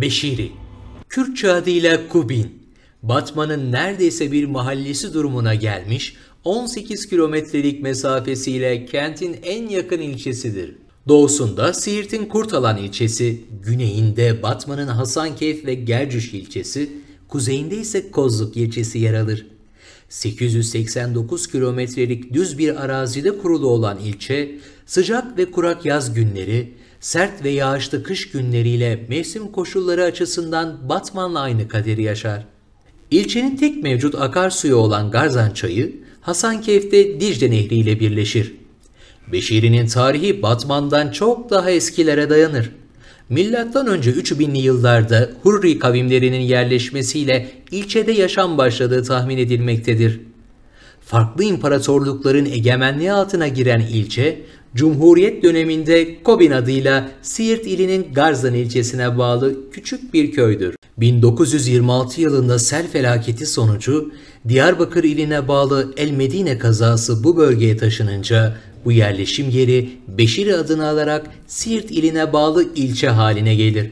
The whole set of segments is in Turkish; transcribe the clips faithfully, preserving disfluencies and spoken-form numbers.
Beşiri, Kürtçe adıyla Kubin, Batman'ın neredeyse bir mahallesi durumuna gelmiş, on sekiz kilometrelik mesafesiyle kentin en yakın ilçesidir. Doğusunda Siirt'in Kurtalan ilçesi, güneyinde Batman'ın Hasankeyf ve Gercüş ilçesi, kuzeyinde ise Kozluk ilçesi yer alır. sekiz yüz seksen dokuz kilometrelik düz bir arazide kurulu olan ilçe, sıcak ve kurak yaz günleri, sert ve yağışlı kış günleriyle mevsim koşulları açısından Batman'la aynı kaderi yaşar. İlçenin tek mevcut akarsuyu olan Garzan Çayı, Hasankeyf'te Dicle Nehri ile birleşir. Beşiri'nin tarihi Batman'dan çok daha eskilere dayanır. Milattan önce üç binli yıllarda Hurri kavimlerinin yerleşmesiyle ilçede yaşam başladığı tahmin edilmektedir. Farklı imparatorlukların egemenliği altına giren ilçe, Cumhuriyet döneminde Kobin adıyla Siirt ilinin Garzan ilçesine bağlı küçük bir köydür. bin dokuz yüz yirmi altı yılında sel felaketi sonucu Diyarbakır iline bağlı El Medine kazası bu bölgeye taşınınca bu yerleşim yeri Beşiri adını alarak Siirt iline bağlı ilçe haline gelir.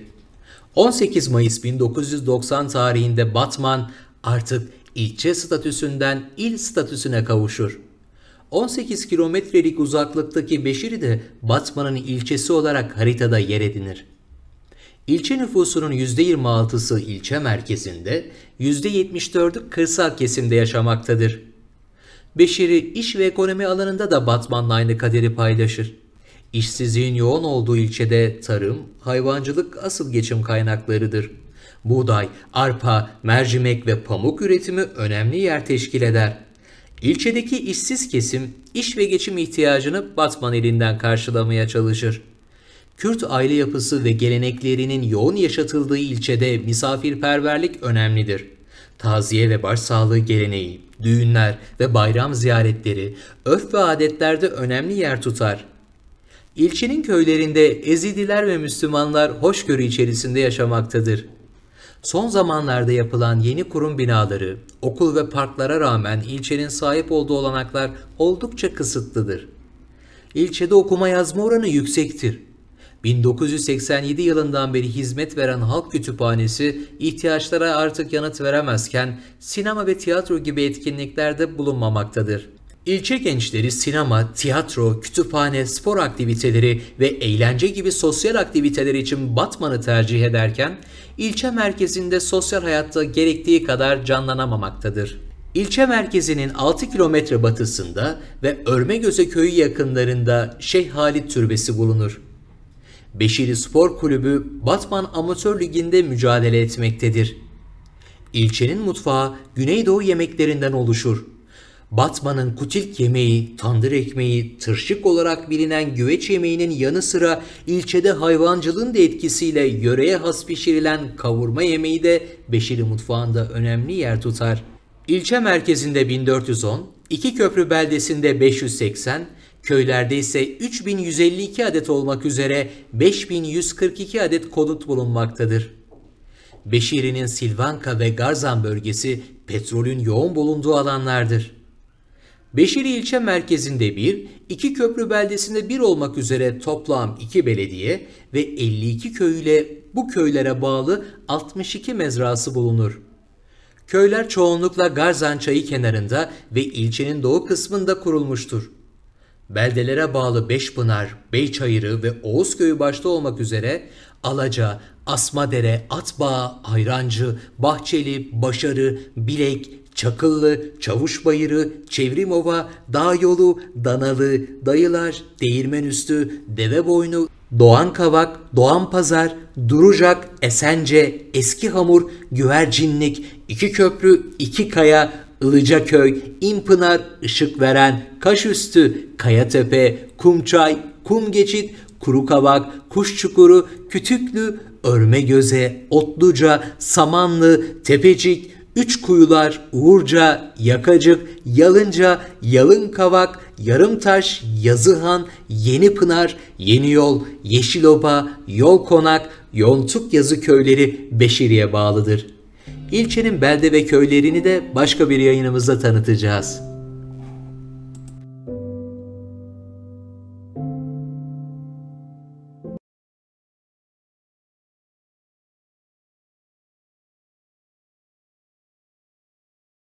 on sekiz Mayıs bin dokuz yüz doksan tarihinde Batman artık ilçe statüsünden il statüsüne kavuşur. on sekiz kilometrelik uzaklıktaki Beşiri de Batman'ın ilçesi olarak haritada yer edinir. İlçe nüfusunun yüzde yirmi altısı ilçe merkezinde, yüzde yetmiş dördü kırsal kesimde yaşamaktadır. Beşiri iş ve ekonomi alanında da Batman'la aynı kaderi paylaşır. İşsizliğin yoğun olduğu ilçede tarım, hayvancılık asıl geçim kaynaklarıdır. Buğday, arpa, mercimek ve pamuk üretimi önemli yer teşkil eder. İlçedeki işsiz kesim, iş ve geçim ihtiyacını Batman elinden karşılamaya çalışır. Kürt aile yapısı ve geleneklerinin yoğun yaşatıldığı ilçede misafirperverlik önemlidir. Taziye ve başsağlığı geleneği, düğünler ve bayram ziyaretleri, örf ve adetlerde önemli yer tutar. İlçenin köylerinde Ezidiler ve Müslümanlar hoşgörü içerisinde yaşamaktadır. Son zamanlarda yapılan yeni kurum binaları, okul ve parklara rağmen ilçenin sahip olduğu olanaklar oldukça kısıtlıdır. İlçede okuma yazma oranı yüksektir. bin dokuz yüz seksen yedi yılından beri hizmet veren halk kütüphanesi ihtiyaçlara artık yanıt veremezken sinema ve tiyatro gibi etkinliklerde bulunmamaktadır. İlçe gençleri sinema, tiyatro, kütüphane, spor aktiviteleri ve eğlence gibi sosyal aktiviteler için Batman'ı tercih ederken ilçe merkezinde sosyal hayatta gerektiği kadar canlanamamaktadır. İlçe merkezinin altı kilometre batısında ve Örmegöze köyü yakınlarında Şeyh Halit Türbesi bulunur. Beşiri Spor Kulübü Batman Amatör Ligi'nde mücadele etmektedir. İlçenin mutfağı Güneydoğu yemeklerinden oluşur. Batman'ın kutilk yemeği, tandır ekmeği, tırşık olarak bilinen güveç yemeğinin yanı sıra ilçede hayvancılığın da etkisiyle yöreye has pişirilen kavurma yemeği de Beşiri mutfağında önemli yer tutar. İlçe merkezinde bin dört yüz on, İkiköprü beldesinde beş yüz seksen, köylerde ise üç bin yüz elli iki adet olmak üzere beş bin yüz kırk iki adet konut bulunmaktadır. Beşiri'nin Silvanka ve Garzan bölgesi petrolün yoğun bulunduğu alanlardır. Beşiri ilçe merkezinde bir, İkiköprü beldesinde bir olmak üzere toplam iki belediye ve elli iki köy ile bu köylere bağlı altmış iki mezrası bulunur. Köyler çoğunlukla Garzan Çayı kenarında ve ilçenin doğu kısmında kurulmuştur. Beldelere bağlı Beşpınar, Beyçayırı ve Oğuzköy'ü başta olmak üzere Alaca, Asmadere, Atbağı, Ayrancı, Bahçeli, Başarı, Bilek, Çakıllı, Çavuşbayırı, Çevrimova, Dağyolu, Danalı, Dayılar, Değirmenüstü, Deveboynu, Doğankavak, Doğanpazar, Durucak, Esence, Eskihamur, Güvercinlik, İkiköprü, İkikaya, Ilıcaköy, İmpınar, Işıkveren, Kaşüstü, Kayatepe, Kumçay, Kumgeçit, Kurukavak, Kuşçukuru, Kütüklü, Örmegöze, Otluca, Samanlı, Tepecik, Üçkuyular, Uğurca, Yakacık, Yalınca, Yalınkavak, Yarımtaş, Yazıhan, Yenipınar, Yeniyol, Yeşiloba, Yolkonak, Yontukyazı köyleri Beşiri'ye bağlıdır. İlçenin belde ve köylerini de başka bir yayınımızda tanıtacağız.